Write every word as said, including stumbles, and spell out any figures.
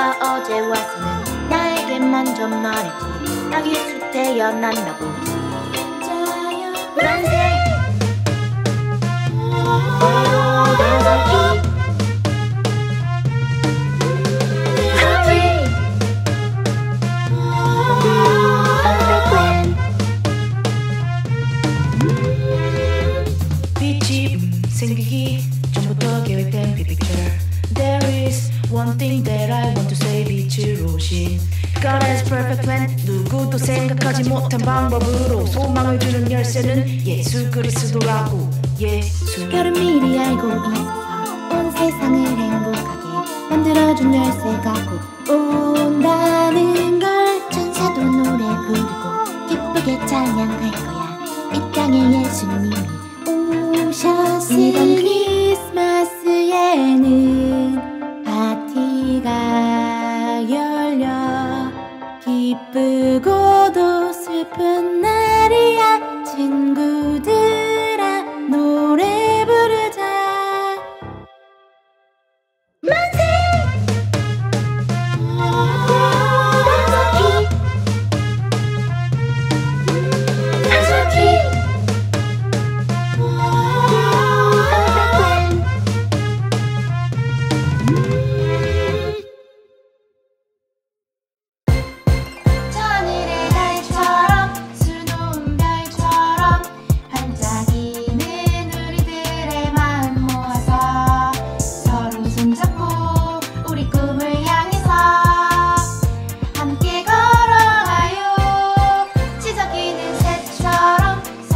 너가 어제 와서는 나에게 먼저 말했지. 나기수 태어난다고 자연만세. 빛이 음, 생기기 전부터 계획된 big picture. There is one thing that I want to say. 빛으로 신 God has perfect plan. 누구도 생각하지 못한 방법으로 소망을 주는 열쇠는 예수 그리스도라고. 예수. 별은 미리 알고 있어서 온 세상을 행복하게 만들어준 열쇠가 곧 온다는 걸. 천사도 노래 부르고 기쁘게 찬양할 거야. 이 땅에 예수님이